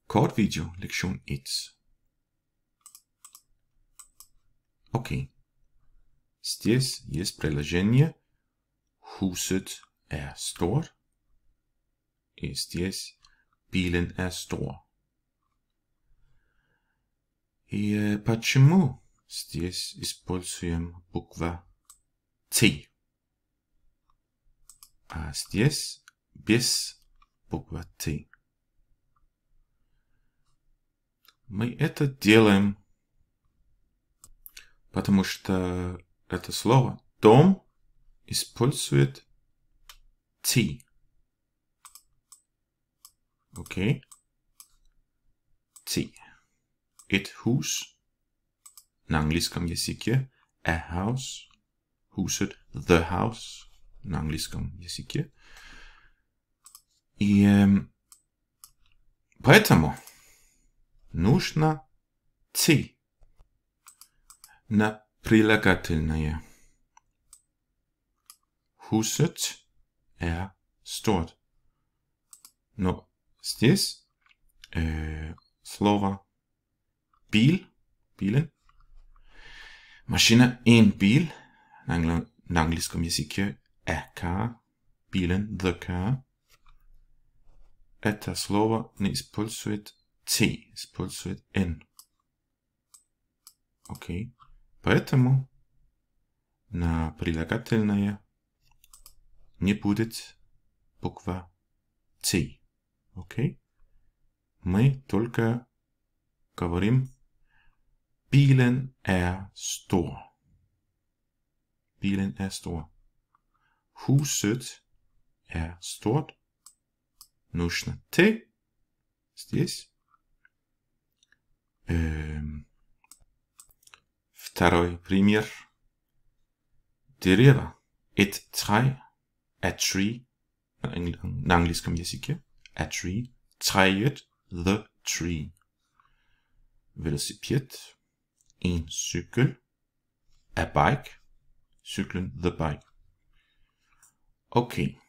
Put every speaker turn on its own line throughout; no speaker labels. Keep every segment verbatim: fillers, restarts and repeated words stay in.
Kort video, lektion et. Окей. Здесь есть приложение. Huset er stort. И здесь Bilen er stor. И э, почему здесь используем буква T? А здесь без буквы T. Мы это делаем, потому что это слово дом использует T. Окей? T. Et hus на английском языке. A house. Huset, the house на английском языке. И э, поэтому нужно T на прилагательное. Huset er stort. Но здесь э, слово bil, Bilen, Mashina en bil, на английском языке a car, Bilen, the car. Это слово не использует T, использует N. Окей. Поэтому на прилагательное не будет буква T. Окей. Мы только говорим Bilen er stor. Bilen er stor. Huset er stort. Нужно T здесь. Эм, второй пример. Дерево. Et træ. A tree. На английском языке. A tree. Træet. The tree. Велосипед. En cykel. A bike. Cyklen. The bike. Окей.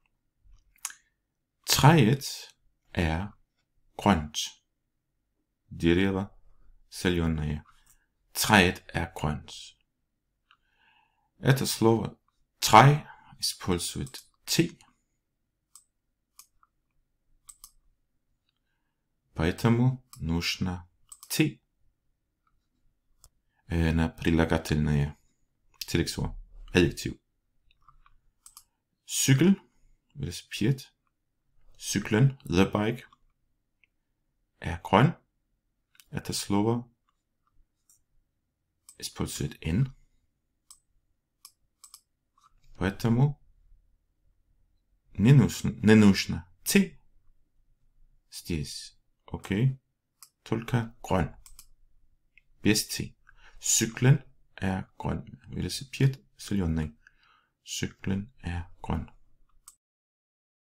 Træet er grønt. Дерево зеленое. Træet er grønt. Это слово træ использует T. Поэтому нужно T э, на прилагательное. Селекция. Adjektiv. Cykel. Велосипед. Cyklen, the bike, er grøn. Это слово использует N. Поэтому не нужно, не нужно T здесь. Окей? Только grøn. Без T. Cyklen er grøn. Велосипед зеленый. Cyklen er grøn.